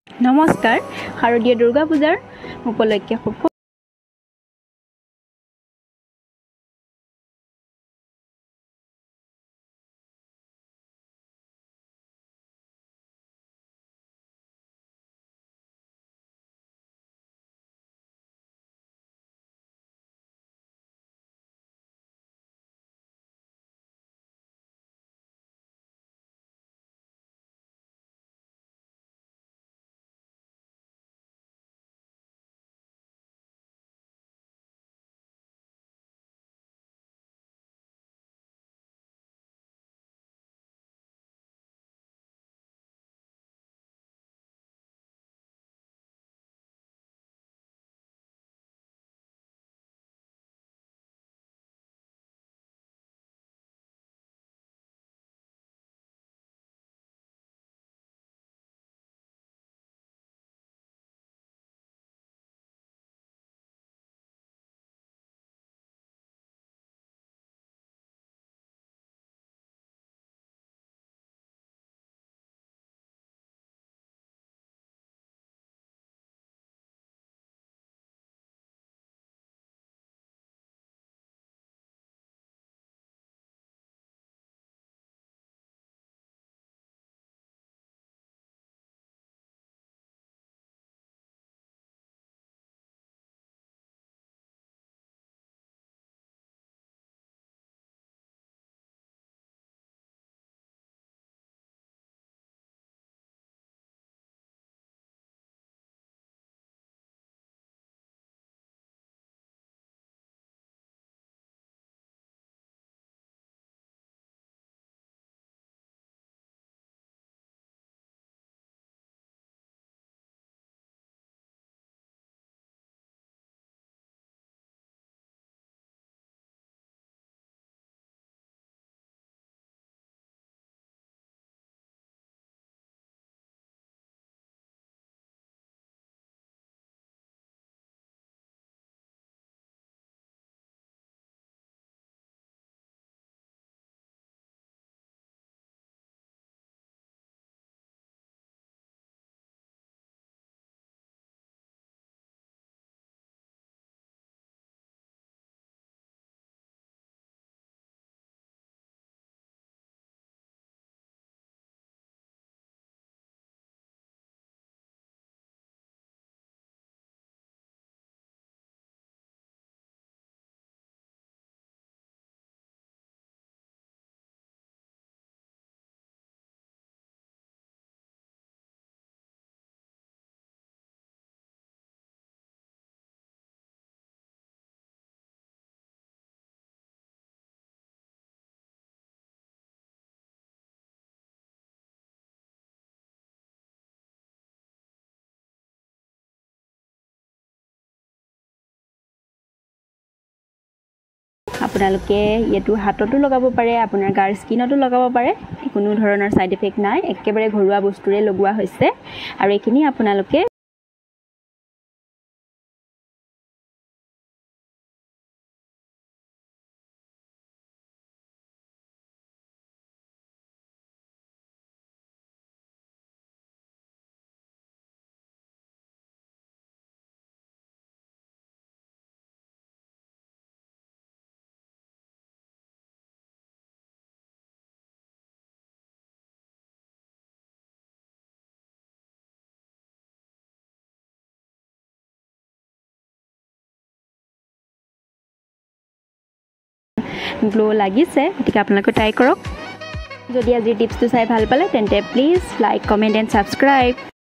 নমস্কাৰ শাৰদীয় দুৰ্গা পূজাৰ উপলক্ষে আপোনালোকে এটো হাততো লগাব পাৰে আপোনাৰ গাৰ স্কিনতো লগাব পাৰে কোনো ধৰণৰ সাইড ইফেক্ট নাই একেবাৰে ঘৰুৱা বস্তুৰে লগোৱা হৈছে আৰু এখিনি আপোনালোকে গ্লো লাগিছে ঠিক আপোনালোকে ট্ৰাই কৰক যদি আজি টিপছটো চাই ভাল পালে তেন্তে please like comment and subscribe